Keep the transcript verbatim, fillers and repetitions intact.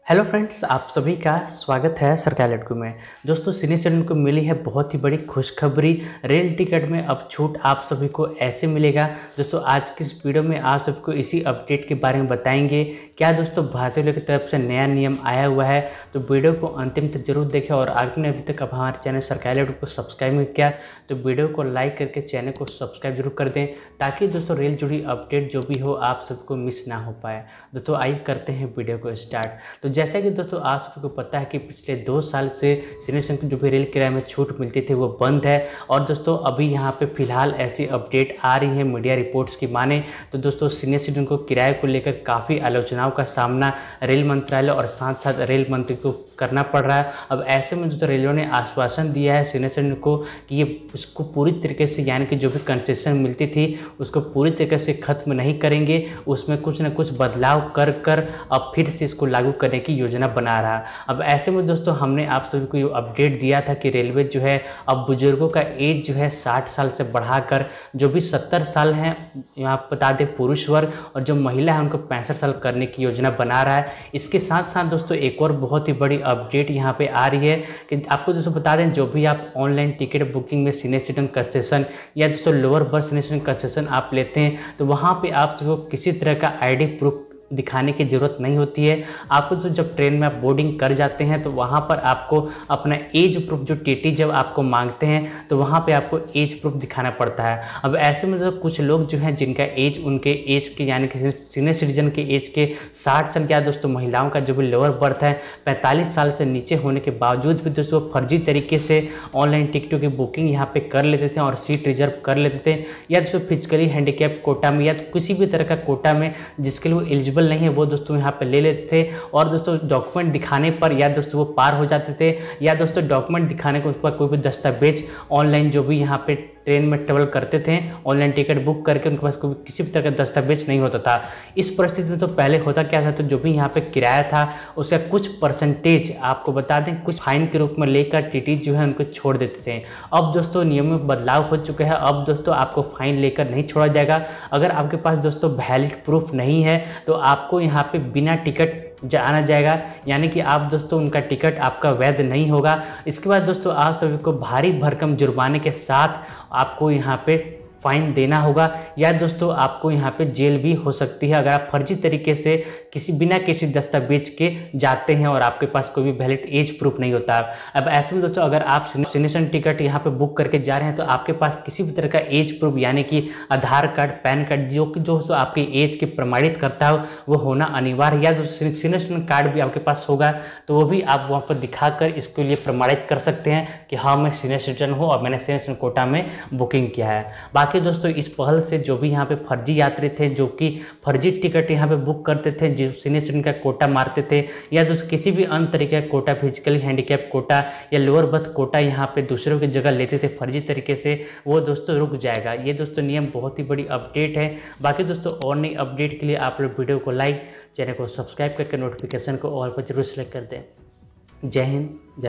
Hello friends, आप सभी का स्वागत है सरकारी लड़कों में। दोस्तों, सीनियर सिटीजन को मिली है बहुत ही बड़ी खुशखबरी। रेल टिकट में अब छूट आप सभी को ऐसे मिलेगा। दोस्तों, आज की इस वीडियो में आप सबको इसी अपडेट के बारे में बताएंगे। क्या दोस्तों भारतीय रेल की तरफ से नया नियम आया हुआ है, तो वीडियो को अंतिम तक जरूर देखें। और आपने अभी तक अब हमारे चैनल सरकारी लड़कों को सब्सक्राइब नहीं किया तो वीडियो को लाइक करके चैनल को सब्सक्राइब जरूर कर दें, ताकि दोस्तों रेल जुड़ी अपडेट जो भी हो आप सबको मिस ना हो पाए। दोस्तों आइए करते हैं वीडियो को स्टार्ट। तो जैसा कि दोस्तों आप सबको पता है कि पिछले दो साल से सीनियर सिटीजन को जो भी रेल किराए में छूट मिलती थी वो बंद है। और दोस्तों अभी यहाँ पे फिलहाल ऐसी अपडेट आ रही है मीडिया रिपोर्ट्स की माने तो दोस्तों सीनियर सिटीजन को किराए को लेकर काफ़ी आलोचनाओं का सामना रेल मंत्रालय और साथ साथ रेल मंत्री को करना पड़ रहा है। अब ऐसे में दोस्तों रेलवे ने आश्वासन दिया है सीनियर सिटीजन को कि ये उसको पूरी तरीके से, यानी कि जो भी कंसेशन मिलती थी उसको पूरी तरीके से खत्म नहीं करेंगे, उसमें कुछ न कुछ बदलाव कर कर अब फिर से इसको लागू करने की योजना बना रहा। अब ऐसे में दोस्तों हमने आप सभी को ये अपडेट दिया था कि रेलवे जो है अब बुजुर्गों का एज जो है साठ साल से बढ़ाकर जो भी सत्तर साल हैं, यहाँ बता दें पुरुष वर्ग, और जो महिला है उनको पैंसठ साल करने की योजना बना रहा है। इसके साथ साथ दोस्तों एक और बहुत ही बड़ी अपडेट यहाँ पे आ रही है कि आपको दोस्तों बता दें, जो भी आप ऑनलाइन टिकट बुकिंग में सीनियर सिटीजन कंसेशन या दोस्तों lower berth senior citizen concession आप लेते हैं तो वहाँ पर आप जो किसी तरह का आई डी प्रूफ दिखाने की ज़रूरत नहीं होती है। आपको तो जब ट्रेन में आप बोर्डिंग कर जाते हैं तो वहाँ पर आपको अपना एज प्रूफ, जो टीटी जब आपको मांगते हैं तो वहाँ पे आपको एज प्रूफ दिखाना पड़ता है। अब ऐसे में जो कुछ लोग जो हैं जिनका एज उनके एज के, यानी कि सीनियर सिटीजन के एज के साठ साल या दोस्तों महिलाओं का जो भी लोअर बर्थ है पैंतालीस साल से नीचे होने के बावजूद भी दोस्तों फर्जी तरीके से ऑनलाइन टिकटों की बुकिंग यहाँ पर कर लेते थे और सीट रिजर्व कर लेते थे, या दोस्तों फिजिकली हैंडीकैप कोटा में या तो किसी भी तरह का कोटा में जिसके लिए वो एलिजिबल नहीं है वो दोस्तों यहाँ पे ले लेते थे। और दोस्तों डॉक्यूमेंट दिखाने पर या दोस्तों वो पार हो जाते थे, या दोस्तों डॉक्यूमेंट दिखाने को उस पर कोई भी दस्तावेज ऑनलाइन जो भी यहाँ पे ट्रेन में ट्रेवल करते थे ऑनलाइन टिकट बुक करके उनके पास कोई किसी भी तरह का दस्तावेज नहीं होता था। इस परिस्थिति में तो पहले होता क्या था, तो जो भी यहाँ पे किराया था उसका कुछ परसेंटेज आपको बता दें कुछ फाइन के रूप में लेकर टीटी जो है उनको छोड़ देते थे। अब दोस्तों नियम में बदलाव हो चुका है। अब दोस्तों आपको फाइन लेकर नहीं छोड़ा जाएगा। अगर आपके पास दोस्तों वैलिड प्रूफ नहीं है तो आपको यहाँ पे बिना टिकट जाना जाएगा, यानी कि आप दोस्तों उनका टिकट आपका वैध नहीं होगा। इसके बाद दोस्तों आप सभी को भारी भरकम जुर्माने के साथ आपको यहाँ पे फाइन देना होगा, या दोस्तों आपको यहाँ पे जेल भी हो सकती है अगर आप फर्जी तरीके से किसी बिना किसी दस्तावेज के जाते हैं और आपके पास कोई भी वैलिड एज प्रूफ नहीं होता। अब ऐसे में दोस्तों अगर आप सीनियर सिटीजन टिकट यहाँ पे बुक करके जा रहे हैं तो आपके पास किसी भी तरह का एज प्रूफ, यानी कि आधार कार्ड, पैन कार्ड, जो कि जो आपके एज के प्रमाणित करता हो वो होना अनिवार्य, या दोस्तों सीनियर सिटीजन कार्ड भी आपके पास होगा तो वो भी आप वहाँ पर दिखाकर इसके लिए प्रमाणित कर सकते हैं कि हाँ मैं सीनियर सिटीजन हूँ और मैंने सीनियर सिटीजन कोटा में बुकिंग किया है। बाकी दोस्तों इस पहल से जो भी यहाँ पे फर्जी यात्री थे, जो कि फर्जी टिकट यहाँ पे बुक करते थे, जो सीनियर सिटीजन का कोटा मारते थे, या दोस्तों किसी भी अन्य तरीके का कोटा, फिजिकली हैंडीकैप कोटा या लोअर बर्थ कोटा यहाँ पे दूसरों की जगह लेते थे फर्जी तरीके से, वो दोस्तों रुक जाएगा। ये दोस्तों नियम बहुत ही बड़ी अपडेट है। बाकी दोस्तों और नई अपडेट के लिए आप लोग वीडियो को लाइक, चैनल को सब्सक्राइब करके नोटिफिकेशन को ऑल पर जरूर सेलेक्ट कर दें। जय हिंद।